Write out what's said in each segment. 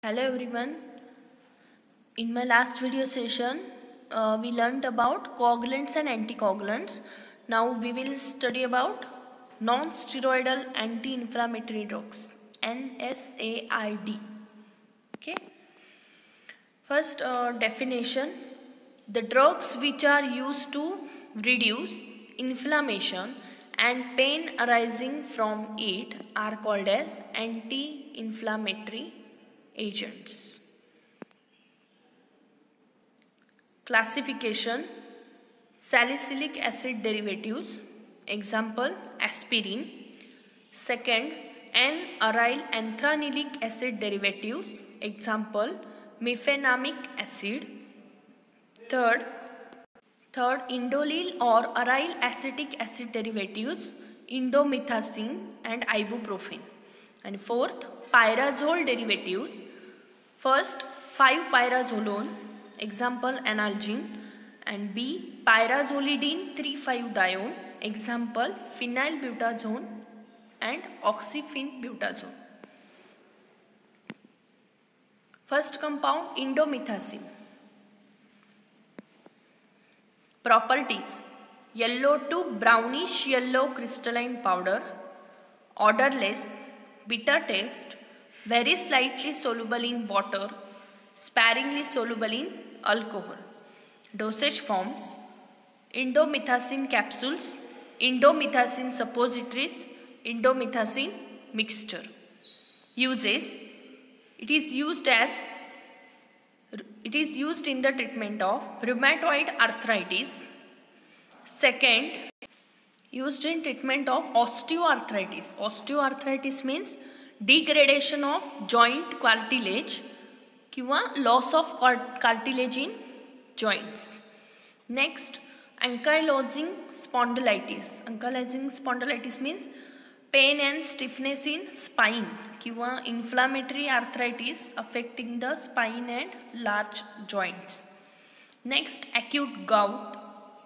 Hello everyone. In my last video session, we learned about coagulants and anticoagulants. Now we will study about non-steroidal anti-inflammatory drugs, NSAID. Okay. First definition: the drugs which are used to reduce inflammation and pain arising from it are called as anti-inflammatory agents. Classification: salicylic acid derivatives, example aspirin. Second, N-aryl anthranilic acid derivatives, example mefenamic acid. Third, indolil or aryl acetic acid derivatives, indomethacin and ibuprofen. And fourth, pyrazole derivatives. First, 5-pyrazolone, example analgin, and B, pyrazolidine 3,5-dione, example phenylbutazone and oxyphenbutazone. First compound, indomethacin. Properties: yellow to brownish yellow crystalline powder, odorless, bitter taste, very slightly soluble in water, sparingly soluble in alcohol. Dosage forms: indomethacin capsules, indomethacin suppositories, indomethacin mixture. Uses: it is used in the treatment of rheumatoid arthritis. Second, used in treatment of osteoarthritis. Osteoarthritis means degradation of joint cartilage किंवा loss of cartilage in joints. Next, ankylosing spondylitis. Ankylosing spondylitis means pain and stiffness in spine किंवा inflammatory arthritis affecting the spine and large joints. Next, acute gout.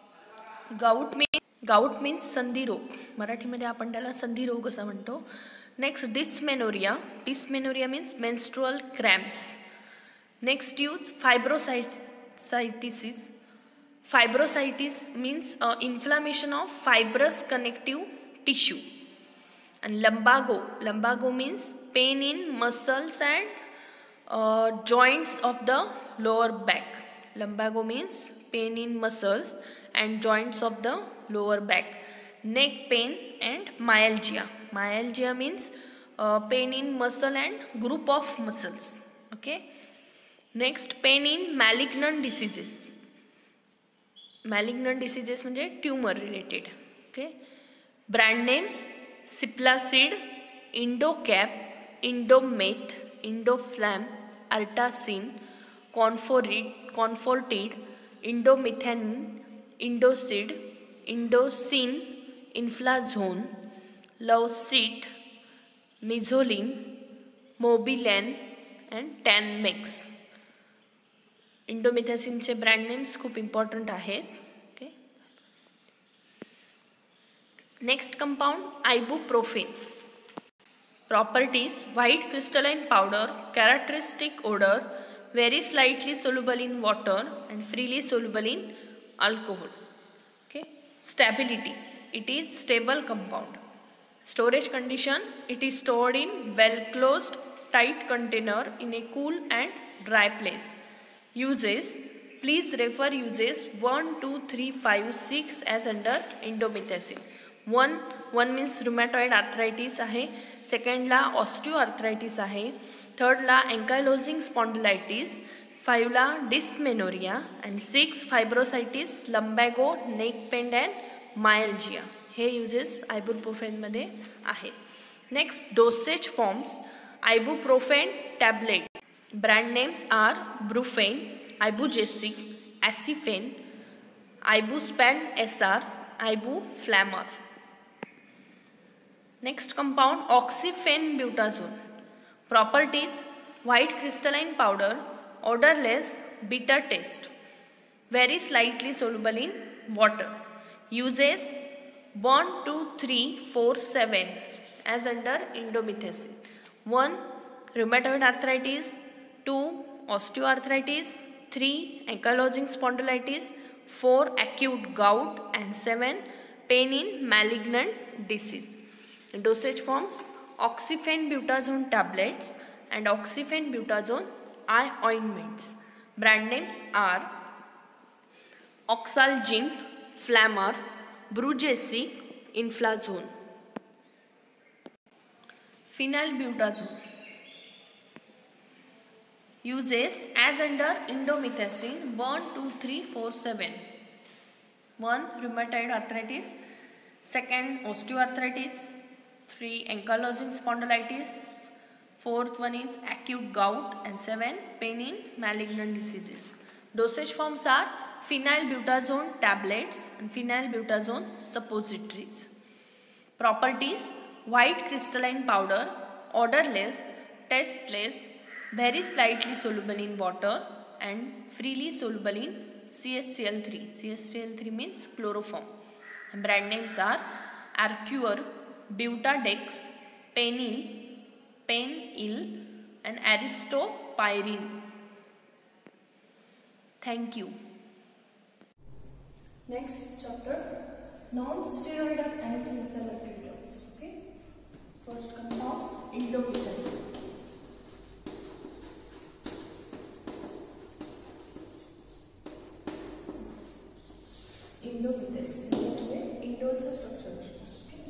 Gout means संधी रोग, मराठीमध्ये आपण त्याला संधी रोग असं म्हणतो. Next, dysmenorrhea. Dysmenorrhea means menstrual cramps. Next, use fibrositis. Fibrositis means inflammation of fibrous connective tissue. And lumbago means pain in muscles and joints of the lower back. Lumbago means pain in muscles and joints of the lower back. Neck pain and myalgia. Myalgia means pain in muscle and group of muscles. Okay. Next, pain in malignant diseases. Malignant diseases म्हणजे tumor related. Okay. Brand names: Cyplacid, Indocap, Indometh, Indoflam, Artacin, Confortid, Indomethanin, Indocid, Indocin, Inflazone, Lovsit, Mizolin, Mobilan and Tanmex. इंडोमेथॅसिनचे brand names खूप important आहेत. Okay. Next compound, ibuprofen. Properties: white crystalline powder, characteristic odour, very slightly soluble in water and freely soluble in alcohol. Okay. Stability: it is stable compound. Storage condition: it is stored in well closed tight container in a cool and dry place. Uses: please refer uses 1, 2, 3, 5, 6 as under indomethacin. 1 means rheumatoid arthritis आहे. Second ला osteoarthritis आहे. Third ला ankylosing spondylitis. 5 ला dysmenorrhea and 6 fibrositis, lumbago, neck pain and myalgia. हे uses ibuprofen मध्ये आहे. Next, dosage forms. ibuprofen tablet. Brand names are Brufen, Ibugesic, Aciphen, Ibuspan SR, Ibuflamar. Next compound, oxyphenbutazone. Properties: white crystalline powder, odorless, bitter taste, very slightly soluble in water. Uses: 1, 2, 3, 4, 7 as under indomethacin. 1, rheumatoid arthritis. 2 osteoarthritis, 3 ankylosing spondylitis, 4 acute gout, and 7 pain in malignant disease. Dosage forms: oxyfen-butazone tablets and oxyfen-butazone eye ointments. Brand names are Oxalgin, Flamar, Brugesic, Inflazone. Phenylbutazone uses as under indomethacin burn 2347. 1 rheumatoid arthritis, 2nd osteoarthritis, 3 ankylosing spondylitis, 4th one is acute gout, and 7 pain in malignant diseases. Dosage forms are phenylbutazone tablets and phenylbutazone suppositories. Properties: white crystalline powder, odorless, tasteless, very slightly soluble in water, and freely soluble in CaCl3. CaCl3 means chloroform. Brand names are Arcure, Butadex, Penil, Penil, and Aristopyrine. Thank you. Next chapter, non-steroidal anti-inflammatory drugs. Okay. First compound, indomethacin. Indomethacin. Indole से structure है.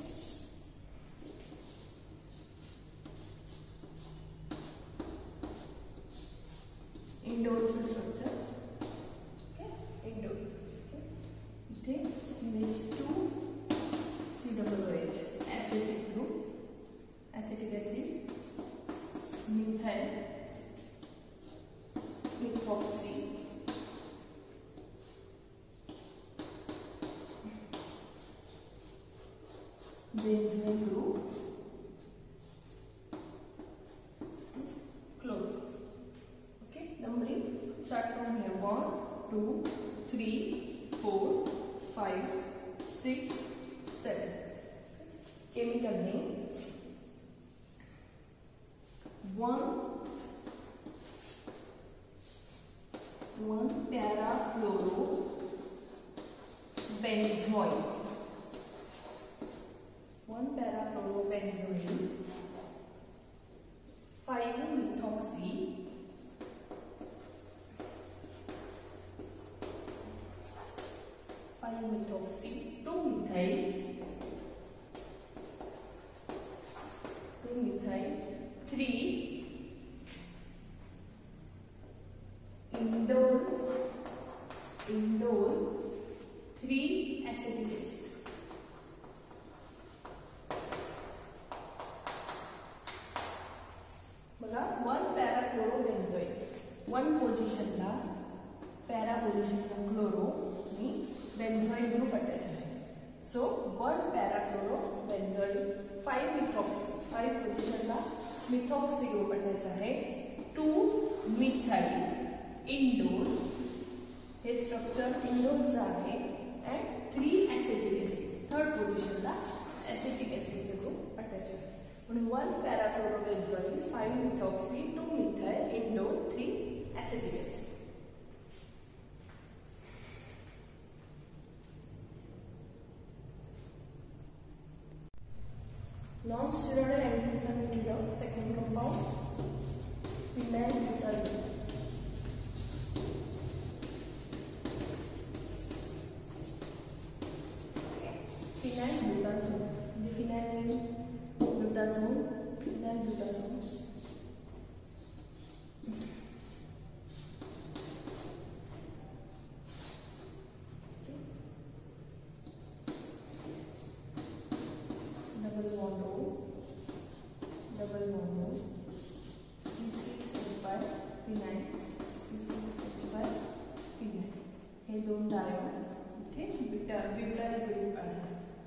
Indole से structure. Okay. Indole. Okay. CH2 COOH, acetic group, acetic acid, methyl, methoxy, benzoyl group, chlorine. Okay, numbering start from here: 1, 2, 3, 4, 5, 6, 7. Chemical name: 1 para-chloro-benzoyl. 1 para-chloro-benzoyl. 5-methoxy. 5-methoxy. 2-methyl. 2-methyl. 3 indole. 3 acetic acid. बघा 1 para-chloro-benzoyl. 1 पोझिशनला para पोझिशनला chloro आणि benzoyl group attach आहे. सो 1 para-chloro-benzoyl. 5-methoxy. 5 पोझिशनला methoxy group attach आहे. 2-methyl indole. हे structure इंडोलचं आहे. And 3 acetic acid. 3rd पोझिशनला acetic acidचे group attach आहे. म्हणून 1 para-chloro-benzoyl, 5-methoxy, 2-methyl indole, 3 acetic acid. Non-steroidal anti-inflammatory drug. Second compound, phenylbutazone. Phenylbutazone. The phenylbutazone. Double bond C6H5 phenyl. C6H5 phenyl. हे 2 diode. Okay, butyl group आहे.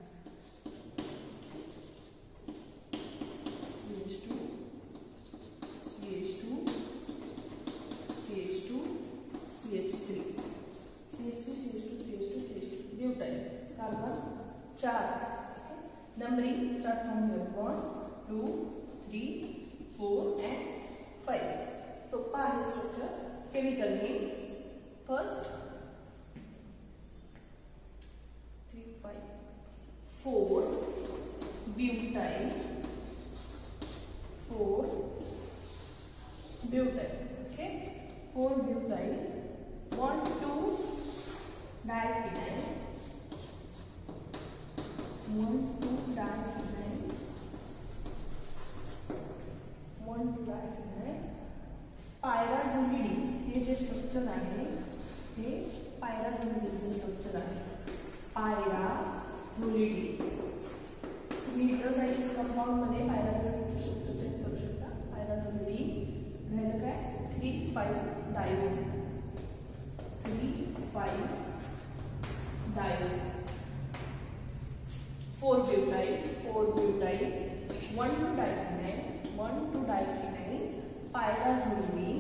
Numbering start from here: 1, 2, 3, 4 and 5. So 5 chemical name. First 4 butyl, 4 butyl, okay, 4 butyl, 1,2 diphenyl, 1,2 diphenyl, 1,2 diphenyl, pyrazolidine. हे जे structure आहे हे pyrazolidine structure आहे. pyrazolidine तुम्ही electrocyclic compound मध्ये pyrazolidine structure check करू शकता. pyrazolidine राहिलं काय 3,5-diol, 3,5-diol, 4 butyl, 1,2 diphenyl, 1,2 diphenyl, pyrazolidine,